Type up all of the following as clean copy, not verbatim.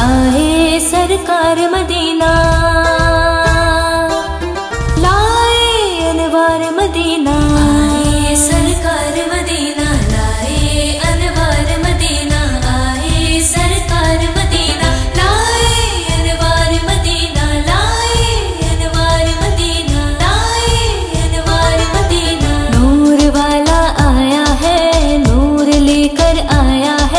आए सरकार मदीना, लाए अनवार मदीना। आए सरकार मदीना, लाए अनवार मदीना। आए सरकार मदीना, लाए अनवार मदीना। लाए अनवार मदीना, लाए अनवार मदीना। नूर वाला आया है, नूर लेकर आया है।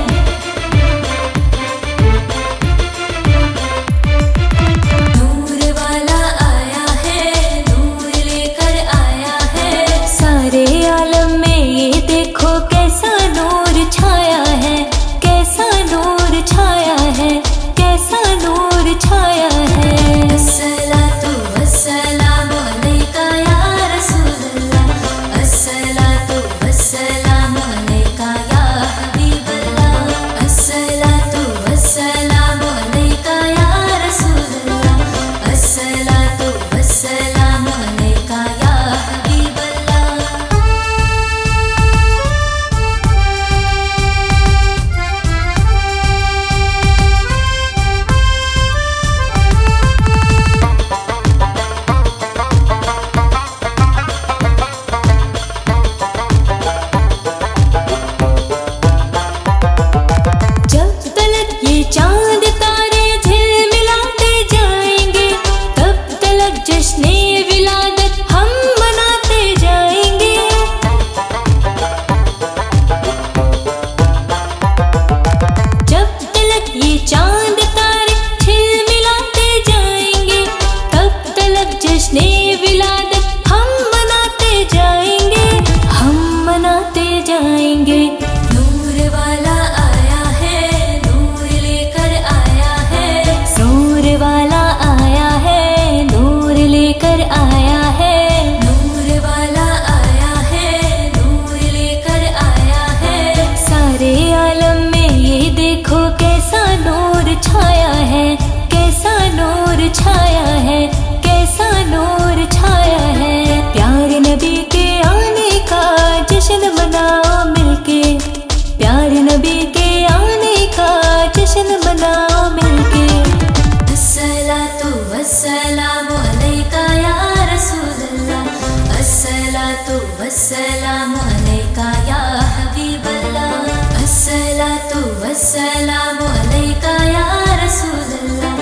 अस्सलामु अलैका या हबीबल्लाह, अस्सलातु वस्सलामु अलैका या रसूलल्लाह,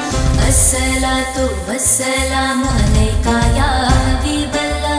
अस्सलातु वस्सलामु अलैका या हबीबल्लाह।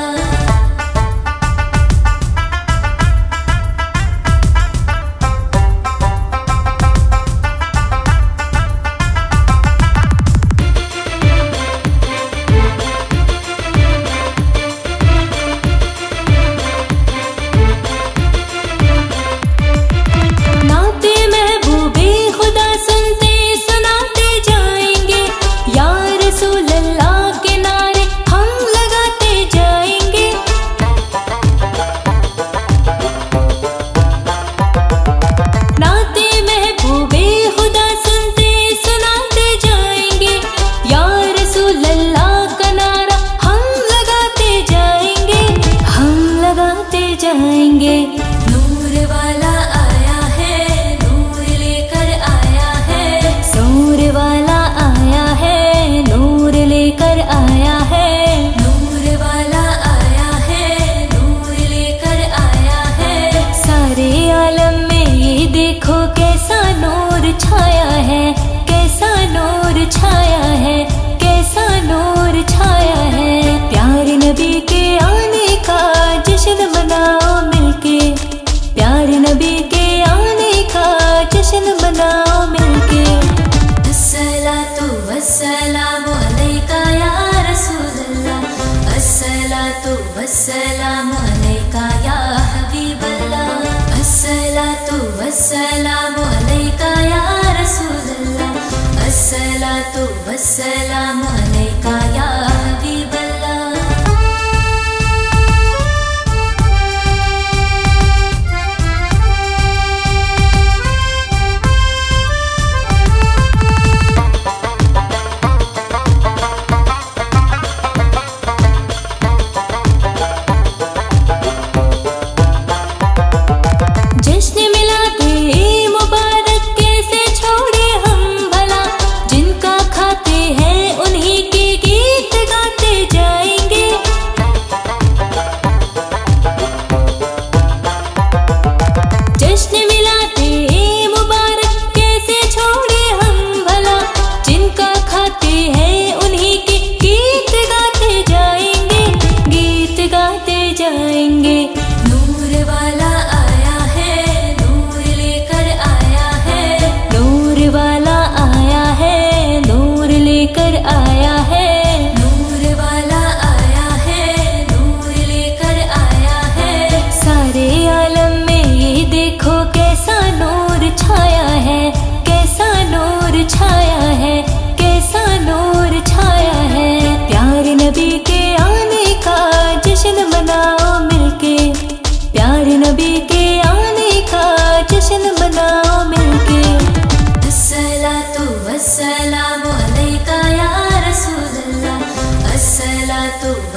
अस्सलामु अलैका या रसूलल्लाह, अस्सलातु वस्सलामु अलैका या हबीबल्लाह, अस्सलातु वस्सलामु अलैका या रसूलल्लाह, अस्सलातु वस्सलामु अलैका या हबीबल्लाह। जश्न मिला दे मुबारक कैसे छोड़े हम भला,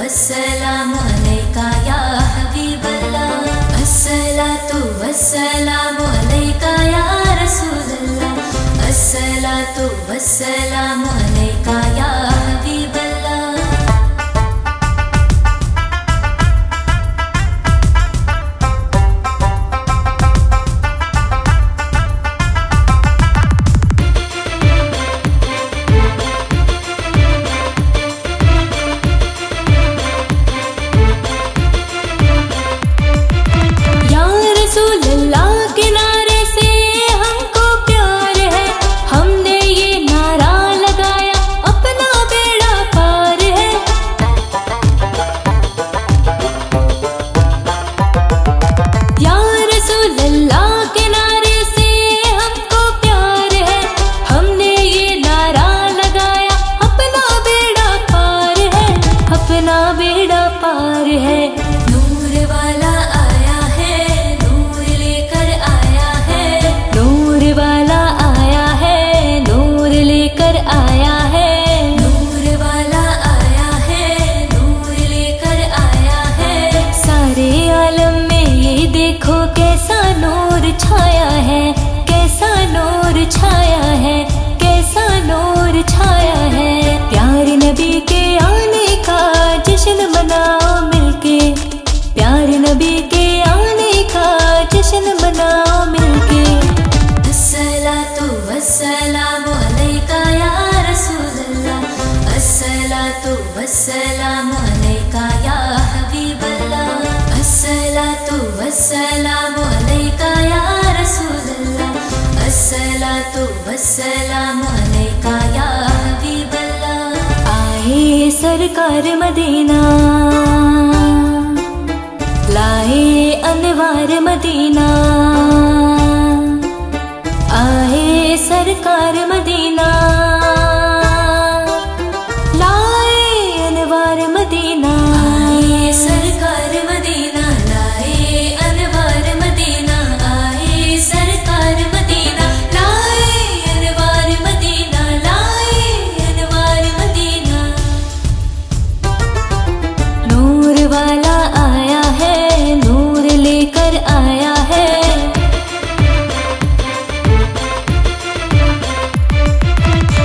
वस्सलामु अलैका या हबीबल्लाह। अस्सलातु वस्सलामु अलैका या रसूलल्लाह। अस्सलातु वस्सलामु अलैका या हबीबल्लाह। वस्सलामु अलैका या हबीबल्लाह। अस्सलातु वस्सलामु अलैका या रसूलल्लाह। अस्सलातु वस्सलामु अलैका या हबीबल्लाह। आए सरकार मदीना, लाए अनवार मदीना। आए सरकार मदीना, मदीना। आए सरकार मदीना, लाए अनवार मदीना। आए सरकार मदीना, लाए अनवार मदीना। लाए अनवार मदीना। नूर वाला आया है, नूर लेकर आया है।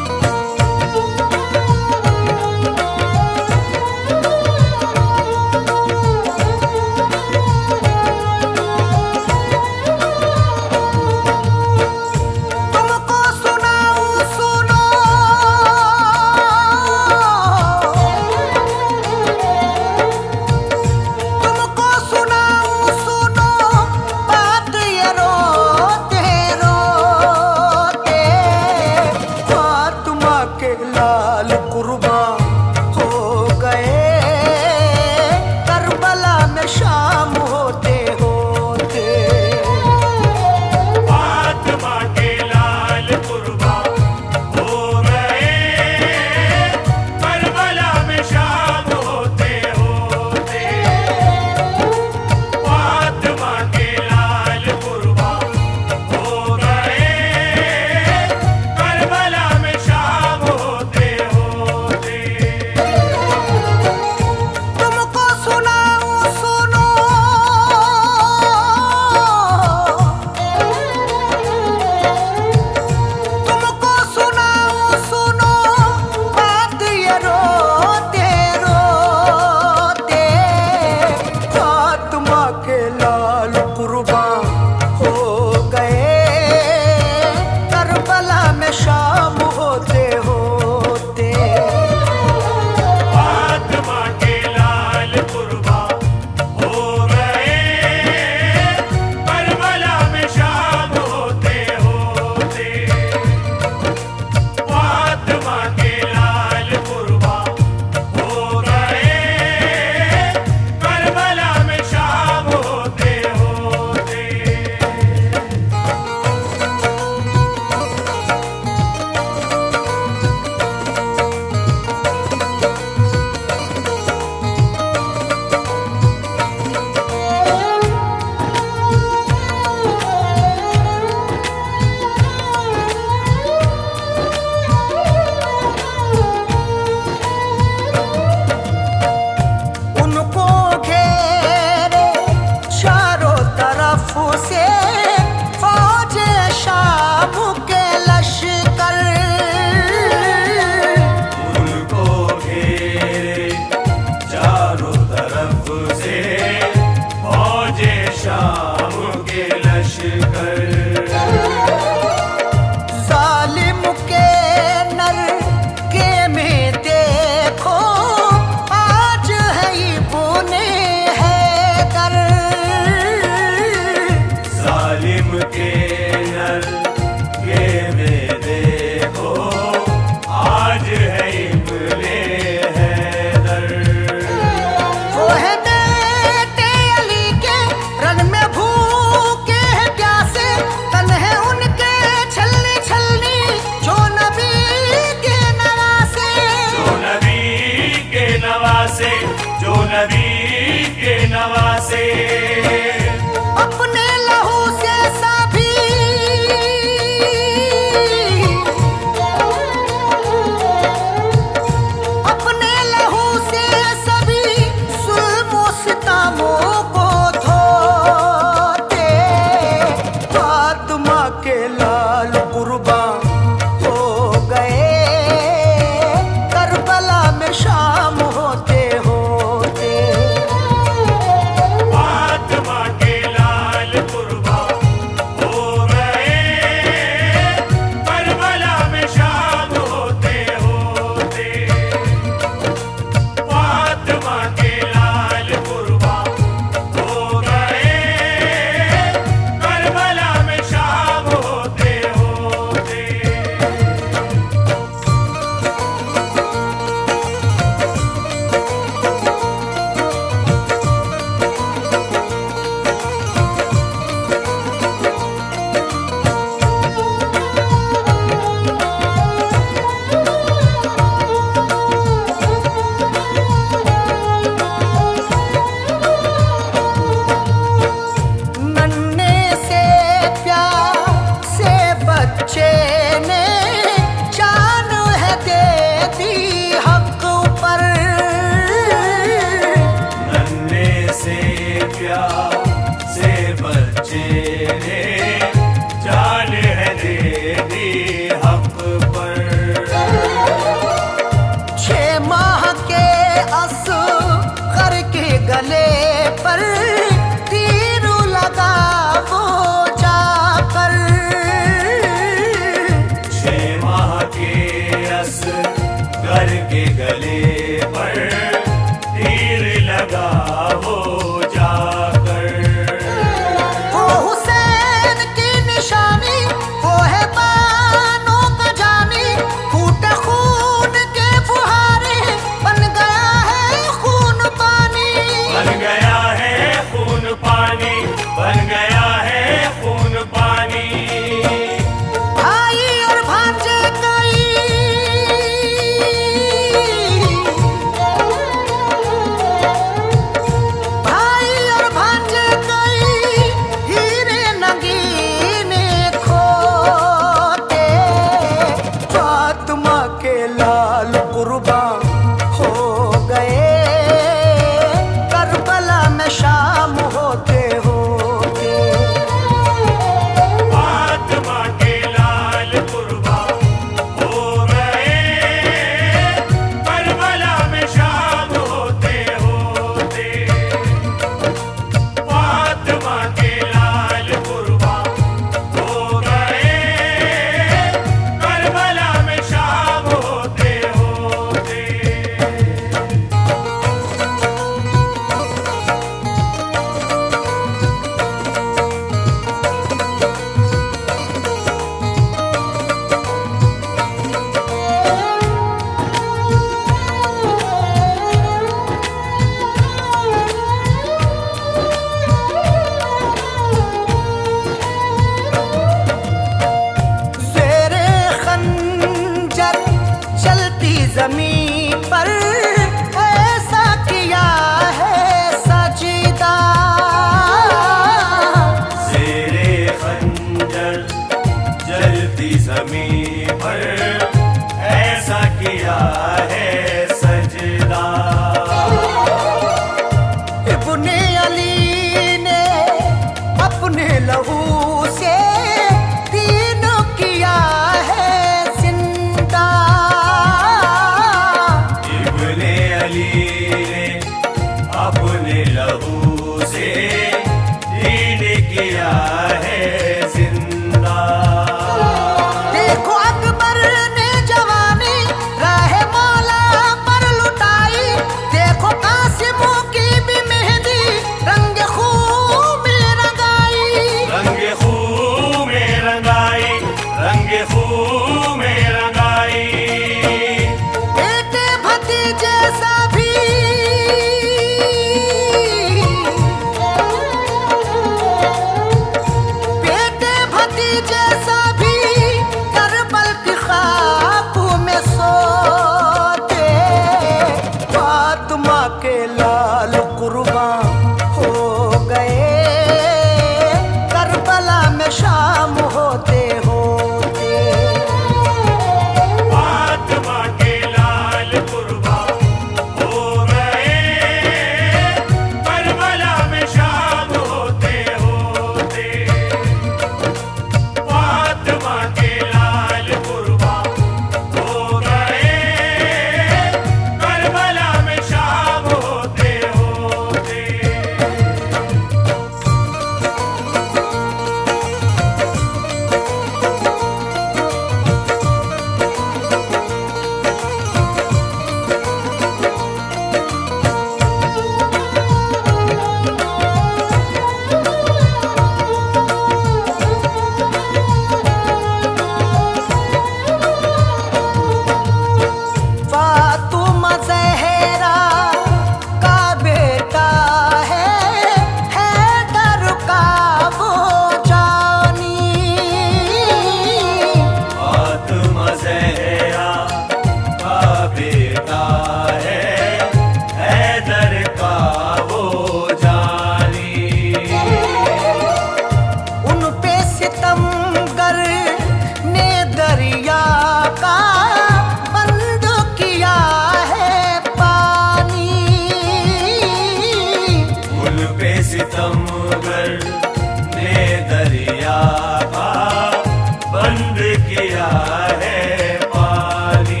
जादूगर ने दरिया का बंद किया है पानी।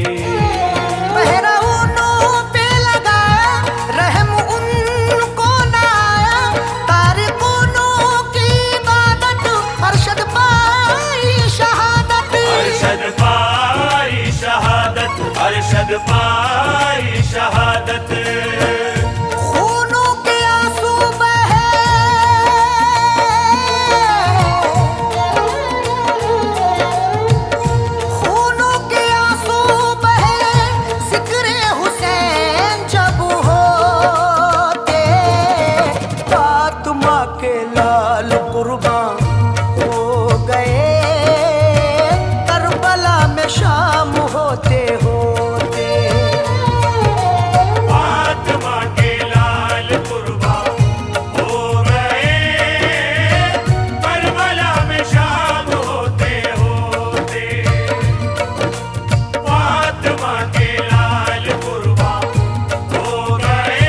बहराऊनों पे लगाया रहम उनको ना आया, तारिकूनों की इबादत अरशद पाई शहादत। अरशद पाई शहादत, अरशद पाई शहादत। खूनों के आंसू बहे, खूनों के आंसू बहे, जिक्रे हुसैन जब होते, फातिमा के लाल कुर्बान हो गए, करबला में शाम होते होते। फातिमा के लाल कुर्बान हो गए, करबला में शाम होते होते। फातिमा के लाल कुर्बान हो गए,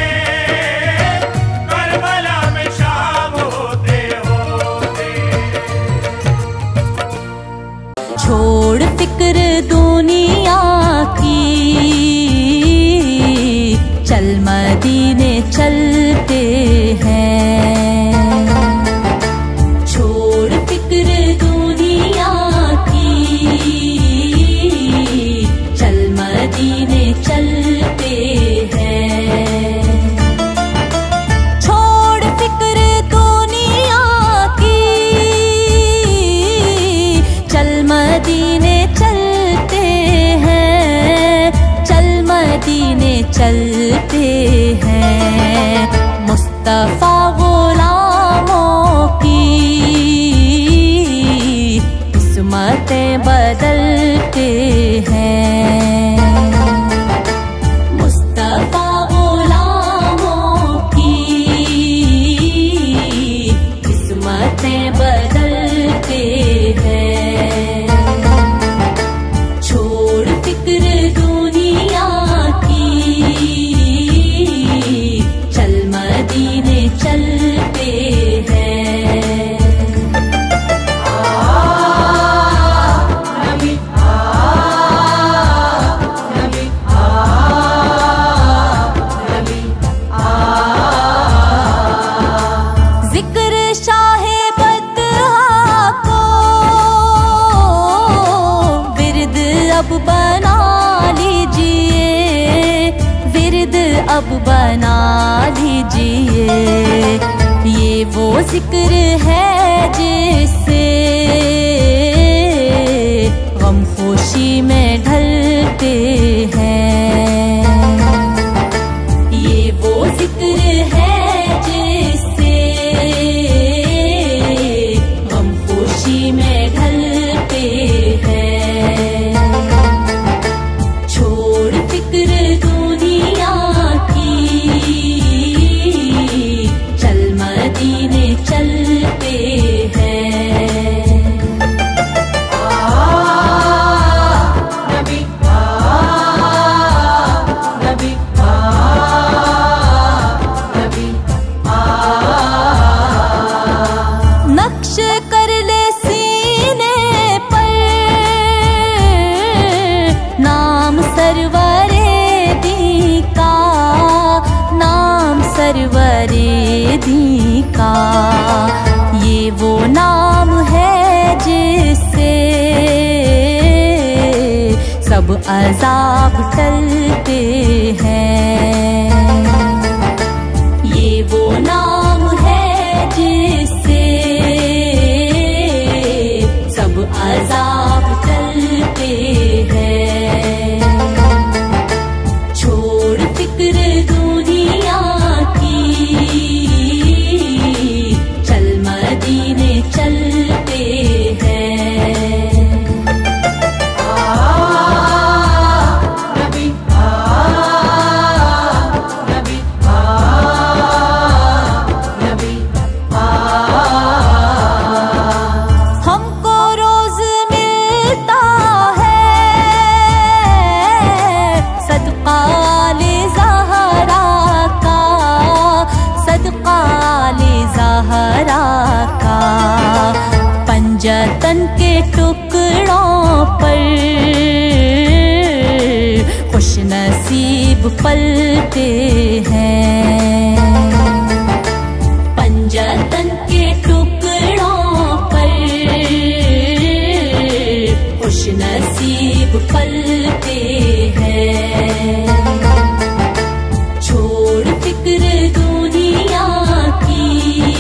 करबला में शाम होते होते। छोड़ फिक्र दुनिया की, चल मदीने चलते हैं। छोड़ फिक्र दुनिया की, चल मदीने चलते हैं। छोड़ फिक्र दुनिया की, चल मदीने चलते हैं, चल मदीने चलते हैं। मुस्तफा गुलामों की किस्मतें बदलते हैं। मुस्तफा गुलामों की किस्मतें बदलते हैं। छोड़ फिक्र दुनिया की, चल मदीने चलते हैं। जिक्र शाहे बतहा को विरद अब बना लीजिए, विरद अब बना लीजिए। ये वो जिक्र है जिससे गम खुशी में ढलते हैं। ये वो जिक्र है जिससे गम खुशी में ढलते हैं। छोड़ फिक्र दुनिया की, चल मदीने चलते हैं। नबी नबी नबी नक्श कर ले सीने पर नाम सरवरे दी का, नाम सरवरे दी का। ये वो नाम है जिससे सब अजाब टलते हैं। ये वो नाम है जिससे सब अजाब टलते हैं। छोड़ फिक्र दुनिया की, चल मदीने चलते हैं। नबी हमको रोज मिल पलते हैं। पंजतन के टुकड़ों पर खुश नसीब पलते हैं। छोड़ फिक्र दुनिया की,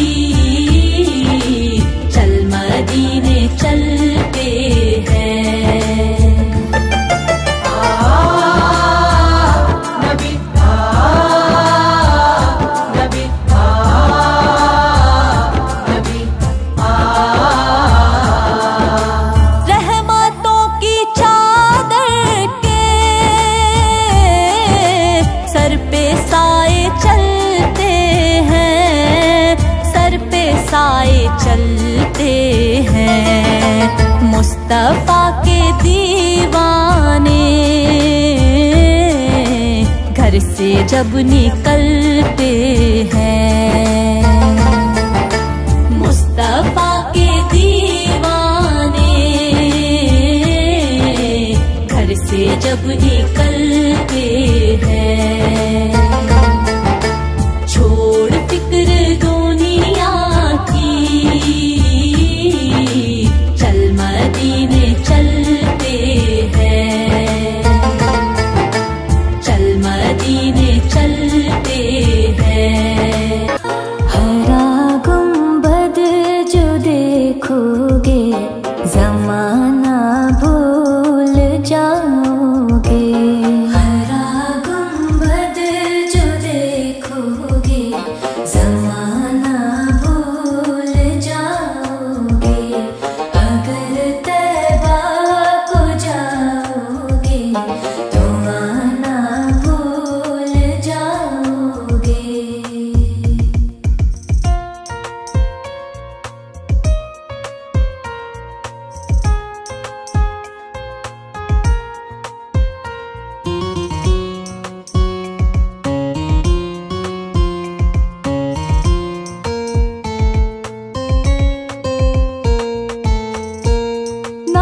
चल मदीने चलते हैं। नबी नबी नबी रहमतों की चादर के सर पे साए चलते हैं, सर पे साए चलते हैं। मुस्तफा के दीवाने घर से जब निकलते हैं, मुस्तफा के दीवाने घर से जब निकलते हैं। छोड़ फिक्र दुनिया की, चल मदीने चलते हैं, चल मदीने चलते हैं। हरा गुंबद जो देखोगे जमाना भूल जाओगे। हरा गुंबद जो देखोगे जमाना भूल जाओगे। अगर तैबा को जाओगे तो आना भूल जाओगे। ना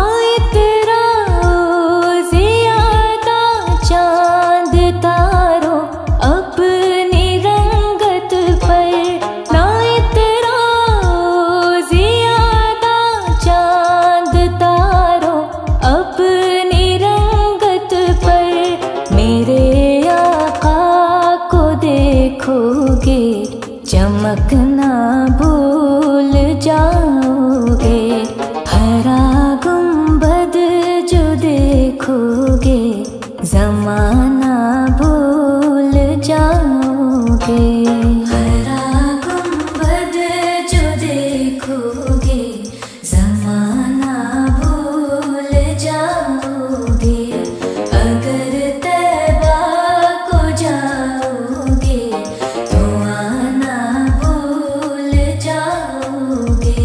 इतराओ ज़ियादा चांद तारो अपनी रंगत पर। ना इतराओ ज़ियादा चांद तारो अपनी रंगत पर। मेरे आका को देखोगे चमकना भूल जाओगे। हरा गुंबद जो देखोगे जमाना भूल जाओगे। हरा गुंबद जो देखोगे जमाना भूल जाओगे। अगर तैबा को जाओगे तो आना भूल जाओगे।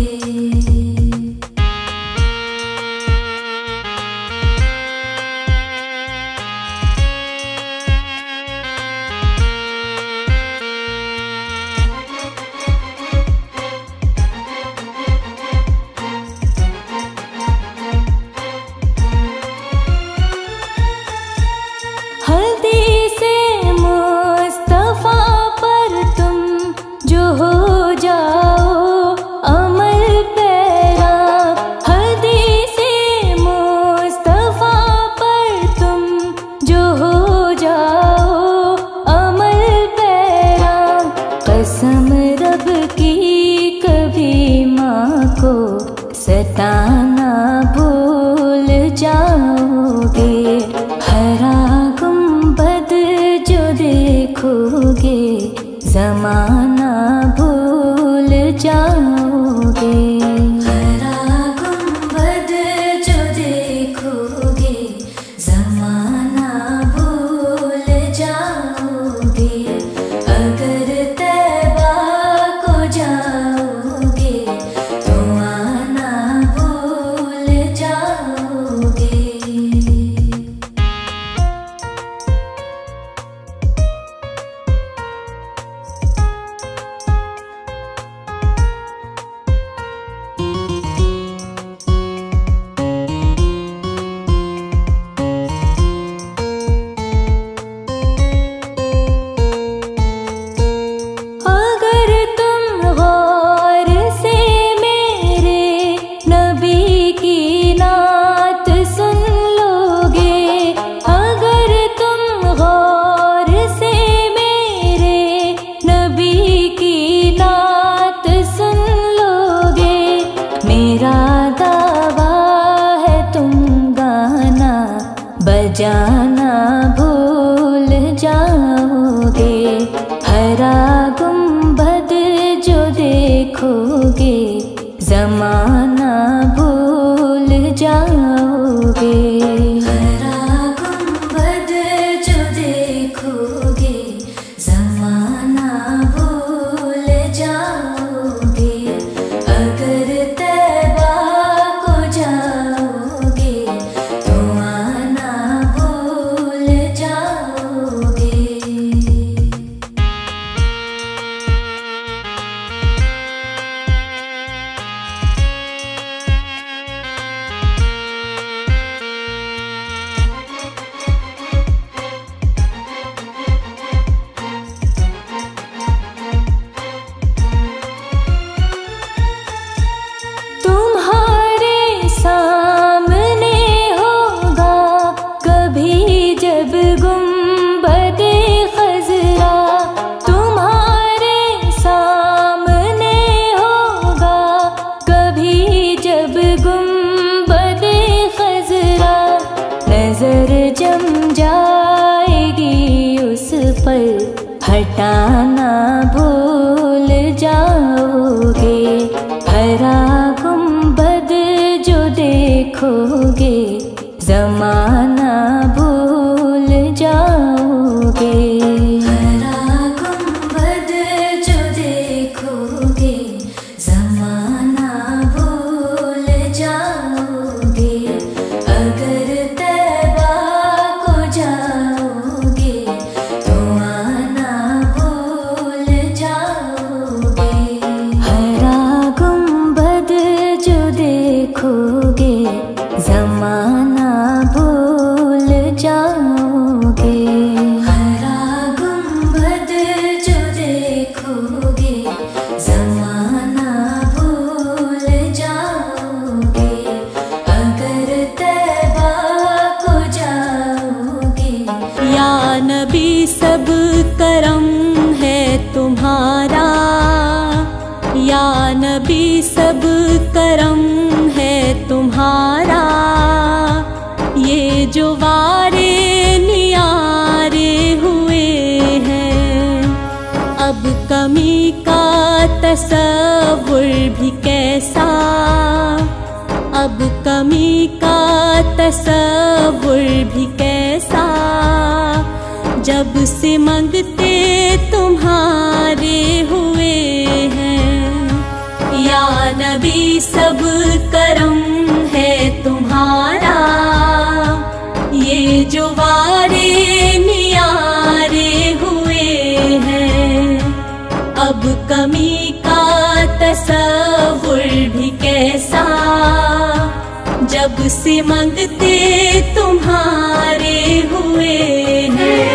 हल्दी से मुस्तफा पर तुम जो हो जाओ अमल पैरा। हल्दी से मुस्तफा पर तुम जो हो जाओ अमल पैरा। कसम रब की कभी माँ को सताना भूल जाओगे। हरा गुंबद जो देखोगे जमाना भूल जाओगे। हरा गुंबद जो देखोगे जमाना भूल जाओगे। अगर तैबा को जाओगे तो आना भूल जाओगे। जो देखोगे ज़माना भूल जाओगे। हरा गुंबद जो देखोगे ज़माना भूल जाओगे। अगर तैबा को जाओगे तो आना भूल जाओगे। तुम्हारे सामने होगा कभी जब गुंबदे खज़रा। तुम्हारे सामने होगा कभी जब गुंबदे खज़रा। नजर जम जाएगी उस पर हटाना भूल जाओगे। हरा गुंबद जो देखोगे ज़माना भूल जाओगे। हरा गुंबद जो देखोगे ज़माना भूल जाओगे। अगर तैबा को जाओगे तो आना भूल जाओगे। हरा गुंबद जो देखोगे ज़माना भूल जाओगे। हरा गुंबद जो देखोगे ज़माना भूल जाओगे। अगर तैबा को जाओगे। या नबी सब करम है तुम्हारा, या नबी सब करम है तुम्हारा। ये जो वारे नियारे हुए हैं, अब कमी का तसव्वुर भी कैसा, अब कमी का तसव्वुर भी कैसा। जब से मंगते तुम्हारे हुए हैं, या नबी सब करम है तुम्हारा। ये जो वारे नियारे हुए हैं, अब कमी का तसव्वुर भी कैसा। जब से मंगते तुम्हारे हुए हैं।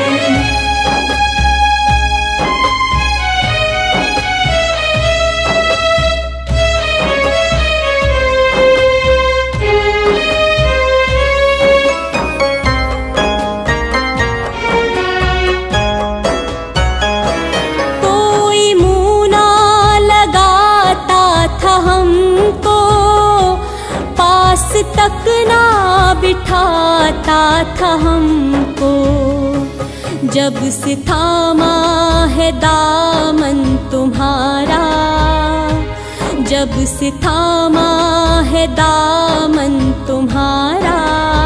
कोई मुँह ना लगाता था हमको, पास तक ना बिठाता था हमको। जब से थामा है दामन तुम्हारा, जब से थामा है दामन तुम्हारा।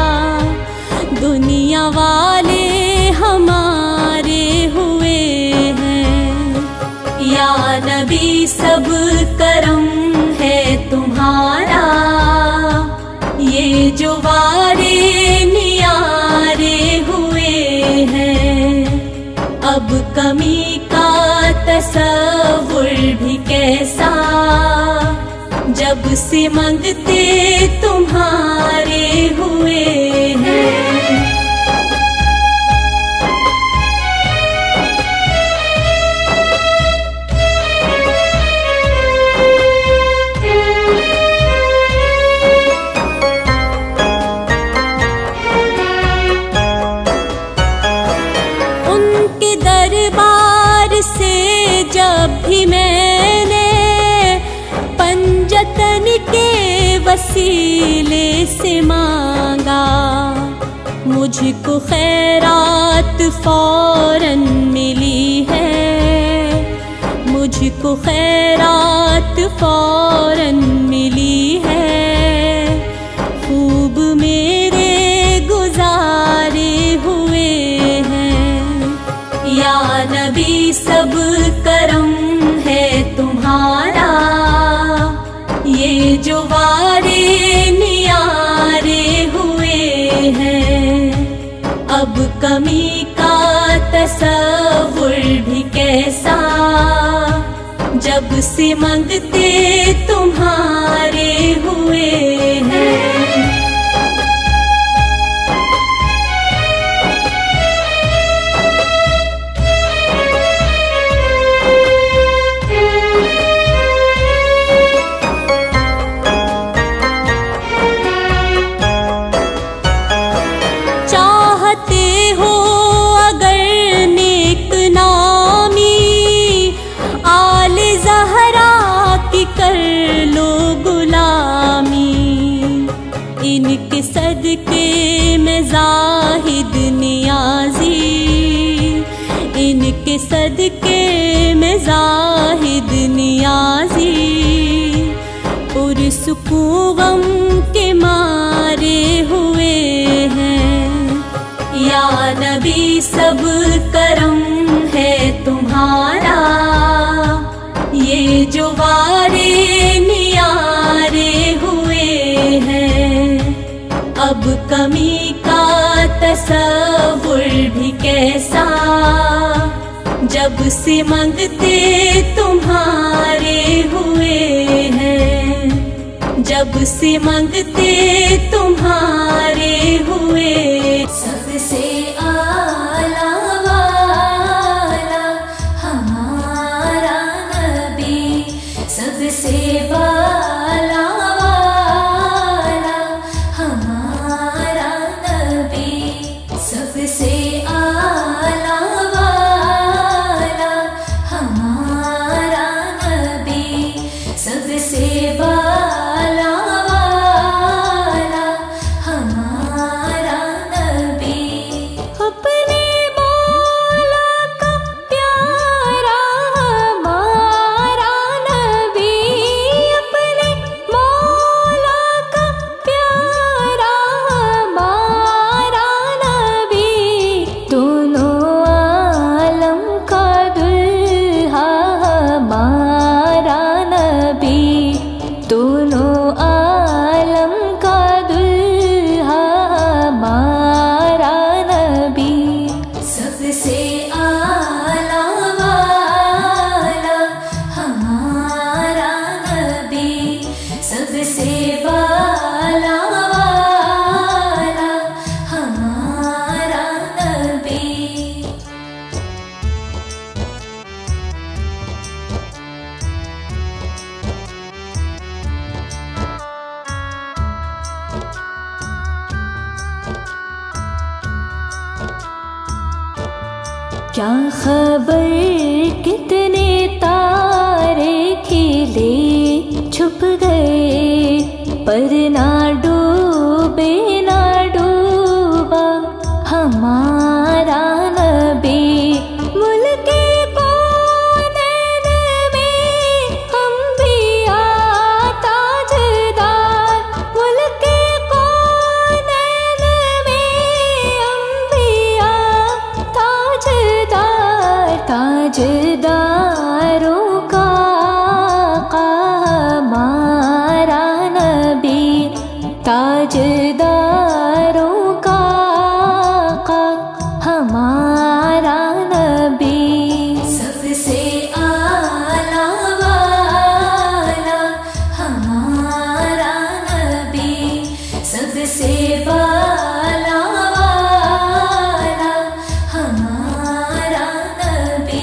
दुनिया वाले हमारे हुए हैं, या नबी सब करम है तुम्हारा। ये जो वारे नियारे हुए हैं, अब कमी का तसव्वुर भी कैसा। जब से मंगते तुम्हारे हुए हैं। उनके दरबार से जब भी मैंने पंजतन के वसीले से मांगा, मुझको खैरात फौरन मिली है, मुझ मुझको खैरात फौरन मिली है, खूब मेरे गुजारे हुए हैं। या नबी सब करम है तुम्हारा, ये जो वारे नियारे हुए हैं। अब कमी का तसव्वुर भी कैसा, जब से मंगते तुम्हारे हुए हैं। इनके सदके में ज़ाहिद नियाज़ी, इनके सदके में ज़ाहिद नियाज़ी, पुरसुकून गम के मारे हुए हैं। या नबी सब करम है तुम्हारा, ये जो वारे नियारे हुए हैं। अब कमी का तसव्वुर भी कैसा, जब से मंगते तुम्हारे हुए हैं, जब से मंगते तुम्हारे हुए। सबसे आला वाला हमारा नबी, सबसे वाला वाला हमारा नबी, सबसे आला वाला हमारा नबी, सबसे वाला वाला हमारा नबी। अपने मौला का प्यारा हमारा नबी, अपने मौला का प्यारा हमारा नबी, दोनों आलम का दुल्हा हमारा नबी, दोनों आलम का दुल्हा हमारा नबी। सबसे आला वाला हमारा नबी, सबसे वाला वाला हमारा नबी। क्या खबर कितने तारे खिले छुप गए, पर ना डूबे ना डूबा हमारा नबी। मुल्के कौनैन में अंबिया ताजदार, मुल्के कौनैन में अंबिया ताजदार, ताजदारों का आका हमारा नबी, ताजदारों का आका हमारा नबी। सबसे आला वाला हमारा नबी, सबसे वाला वाला हमारा नबी।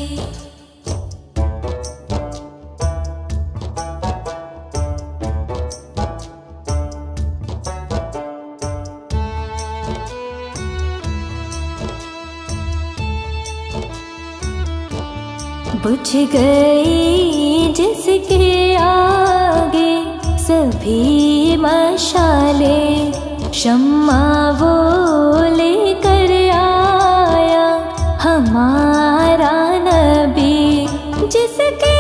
बुझ गई जिसके आगे सभी मशाले, शम्मा वो लेकर आया हमारा नबी, जिसके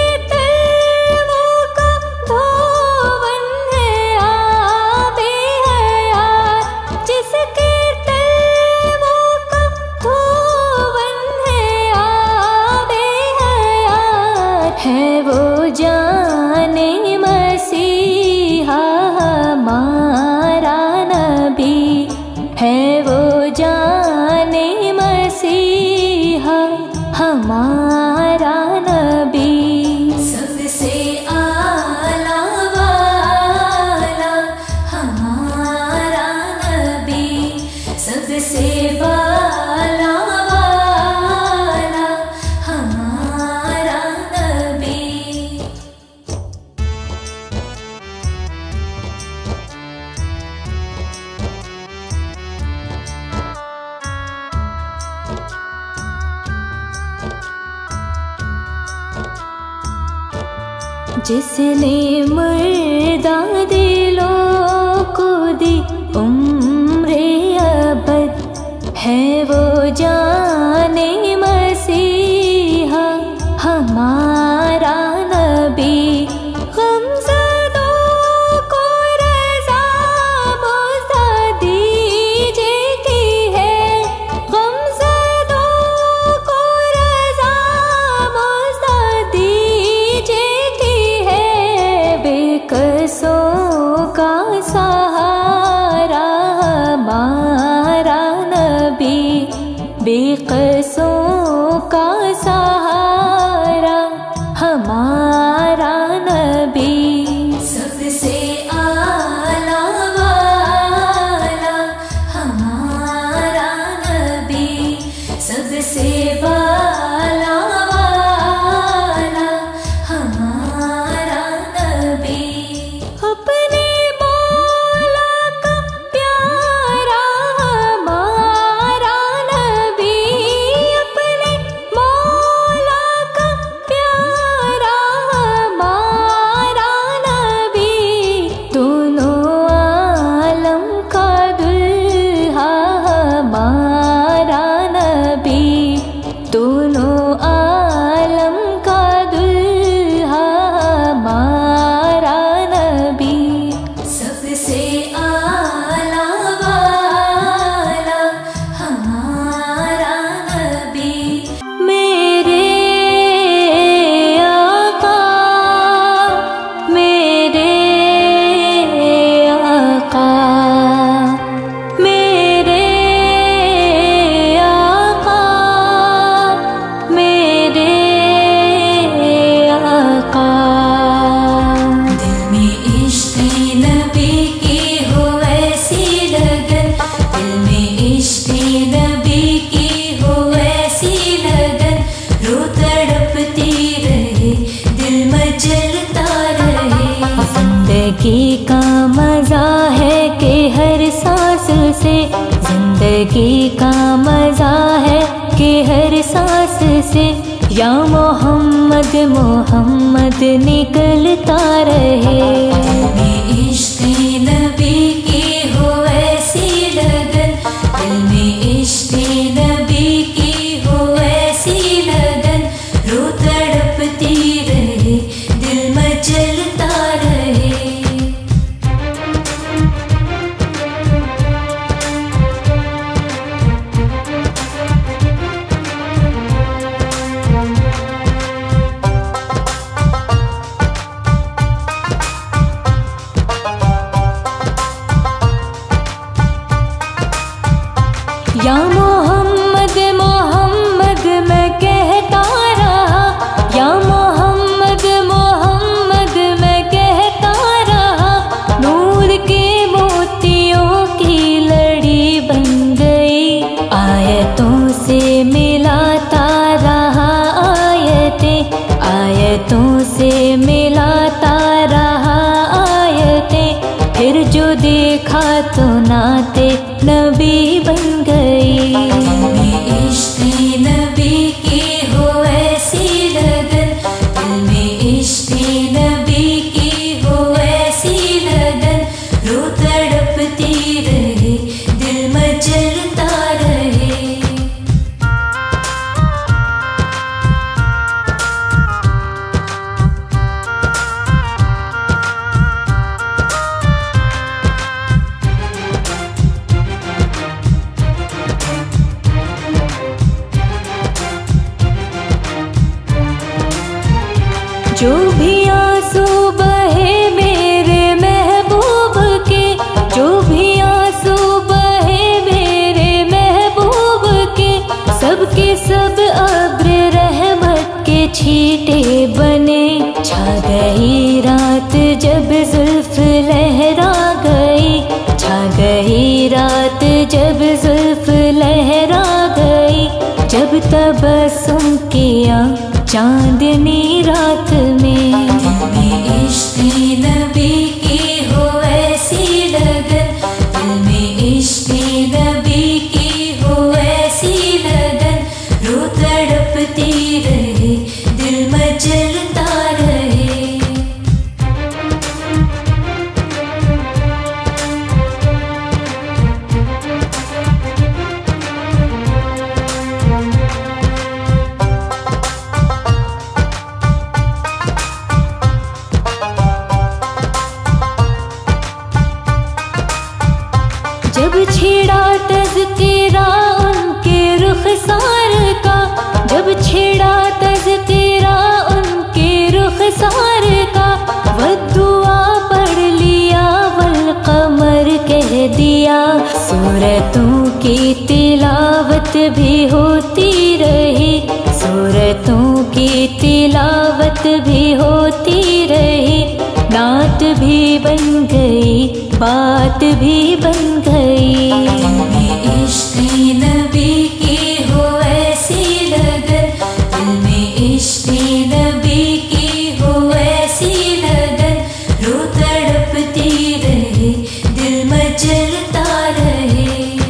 है वो जाने मसीहा हमारा नबी, है वो जाने मसीहा हमारा नबी। सबसे आला वाला हमारा नबी, सबसे वाला वाला हमारा नबी। जिसने मुर्दा दिलों को दी उम्रे अबद, है वो जाने मसीहा हमारा नबी। गमज़दों को रज़ा मुज़ा दीजे की है, गमज़दों को रज़ा मुज़ा दीजे की है। बेकसों का सहारा हमारा नबी, बेकसों का सहारा हमारा नबी। सबसे आला वाला हमारा नबी, सबसे वाला वाला हमारा नबी। अपने मौला का प्यारा हमारा नबी, अपने मौला का प्यारा हमारा नबी। दोनों आलम का दुल्हा हमारा नबी, दोनों आलम का दुल्हा हमारा नबी। सबसे आला वाला हमारा नबी। मेरे आका, मेरे आका, मेरे आका, मेरे आका। दिल में इश्क़ नबी की हो ऐसी लगन, दिल में इश्क़ नबी की हो ऐसी लगन। रो तड़पती रहे, दिल मचलता रहे। जिंदगी का मजा है कि हर सांस से, जिंदगी का मजा है कि हर सांस से या मोहम्मद मोहम्मद निकलता रहे। दिल में इश्क़ नबी की हो ऐसी लगन, दिल में इश्क़ नबी की हो ऐसी लगन। रो तड़पती रहे, दिल मचलता रहे। या मोहम्मद मोहम्मद मैं कहता रहा, या मोहम्मद मोहम्मद मैं कहता रहा। नूर के मोतियों की लड़ी बन गई, आयतों से मिलाता रहा आयतें, आयतों से मिलाता रहा आयतें। फिर जो देखा तो नाते नबी बन गई। दिल में इश्क़ नबी की हो ऐसी लगन, दिल में इश्क़ नबी की हो ऐसी लगन। रो तड़पती रहे, दिल मचलता रहे। जो भी आंसू बहे मेरे महबूब के, जो भी आंसू बहे मेरे महबूब के, सबके सब अब्र रहमत के छींटे बने। छा गई रात जब जुल्फ लहरा गई, छा गई रात जब जुल्फ लहरा गई, जब तबस्सुम किया चांदनी रात में। दिल में इश्क़ नबी की हो ऐसी लगन, दिल में इश्क़ नबी की हो ऐसी लगन, रो तड़पती रहे दिल मचलता रहे। जब छेड़ा तज़किरा उनके रुख़सार का, जब छेड़ा तज़किरा उनके रुख़सार का, वद्दुआ पढ़ लिया वल क़मर कह दिया। सूरतों की तिलावत भी होती रही, सूरतों की तिलावत भी होती रही, नात भी बन गई, बात भी बन गई। दिल में इश्क़ नबी की हो ऐसी लगन, दिल में इश्क़ नबी की हो ऐसी लगन, रो तड़पती रहे दिल मचलता रहे।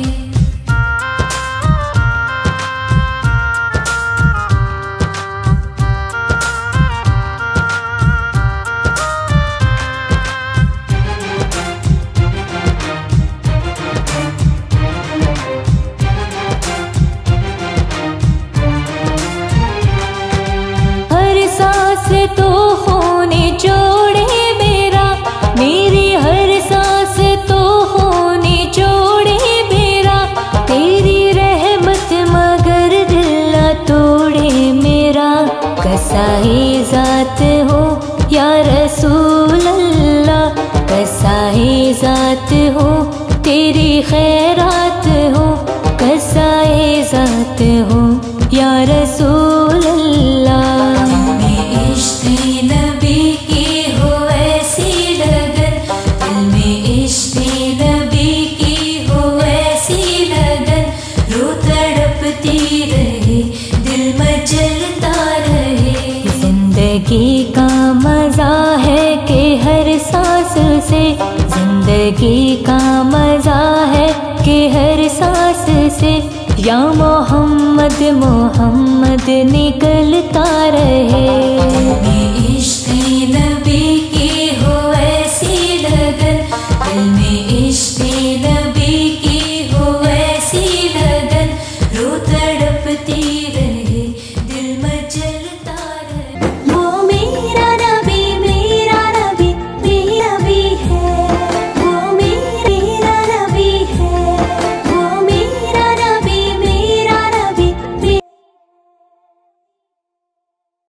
तो होने जोड़े मेरा, मेरी हर सांस तो होने जोड़े मेरा, तेरी रहमत मगर दिल न तोड़े मेरा। कसाई ज़ात हो या रसूल अल्लाह, कसाई ज़ात हो तेरी खैरात हो, कसाई ज़ात हो या रसूल अल्लाह। इश्क़ नबी की हो ऐसी लगन, दिल में इश्क़ नबी की हो ऐसी लगन, रो तड़पती रहे दिल मचलता रहे। जिंदगी का मज़ा है कि हर सांस से, जिंदगी का मज़ा है कि हर सांस से, या मोहम्मद मोहम्मद निकलता रहे।